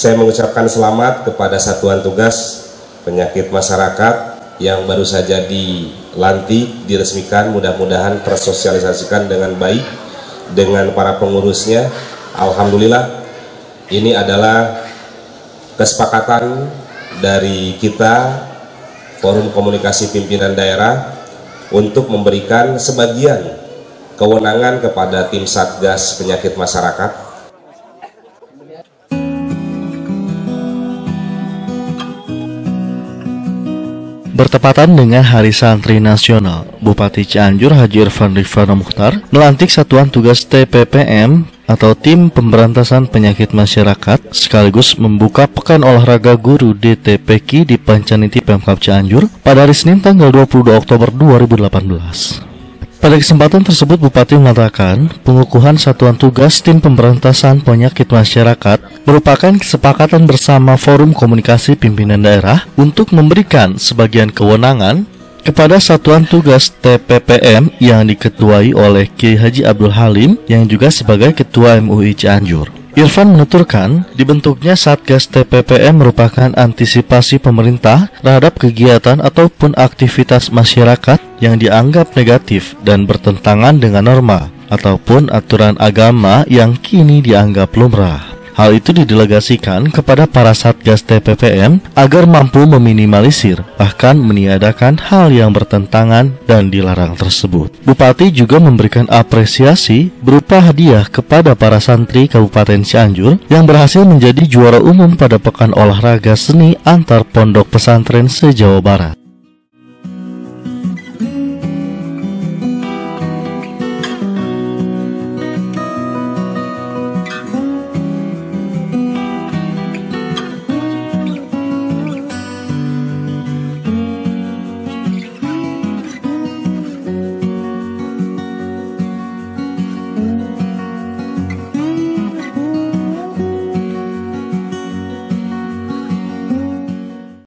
Saya mengucapkan selamat kepada Satuan Tugas Penyakit Masyarakat yang baru saja dilantik, diresmikan. Mudah-mudahan tersosialisasikan dengan baik dengan para pengurusnya. Alhamdulillah, ini adalah kesepakatan dari kita Forum Komunikasi Pimpinan Daerah untuk memberikan sebagian kewenangan kepada tim Satgas Penyakit Masyarakat. Bertepatan dengan Hari Santri Nasional, Bupati Cianjur Haji Irfan Rifano Mukhtar melantik Satuan Tugas TPPM atau Tim Pemberantasan Penyakit Masyarakat sekaligus membuka Pekan Olahraga Guru DTPQ di Pancaniti Pemkab Cianjur pada hari Senin tanggal 22 Oktober 2018. Pada kesempatan tersebut, Bupati mengatakan pengukuhan Satuan Tugas Tim Pemberantasan Penyakit Masyarakat merupakan kesepakatan bersama Forum Komunikasi Pimpinan Daerah untuk memberikan sebagian kewenangan kepada Satuan Tugas TPPM yang diketuai oleh Kiai Haji Abdul Halim yang juga sebagai Ketua MUI Cianjur. Irfan menuturkan, dibentuknya Satgas TPPM merupakan antisipasi pemerintah terhadap kegiatan ataupun aktivitas masyarakat yang dianggap negatif dan bertentangan dengan norma ataupun aturan agama yang kini dianggap lumrah. Hal itu didelegasikan kepada para Satgas TPPM agar mampu meminimalisir, bahkan meniadakan hal yang bertentangan dan dilarang tersebut. Bupati juga memberikan apresiasi berupa hadiah kepada para santri Kabupaten Cianjur yang berhasil menjadi juara umum pada Pekan Olahraga Seni Antar Pondok Pesantren se-Jawa Barat.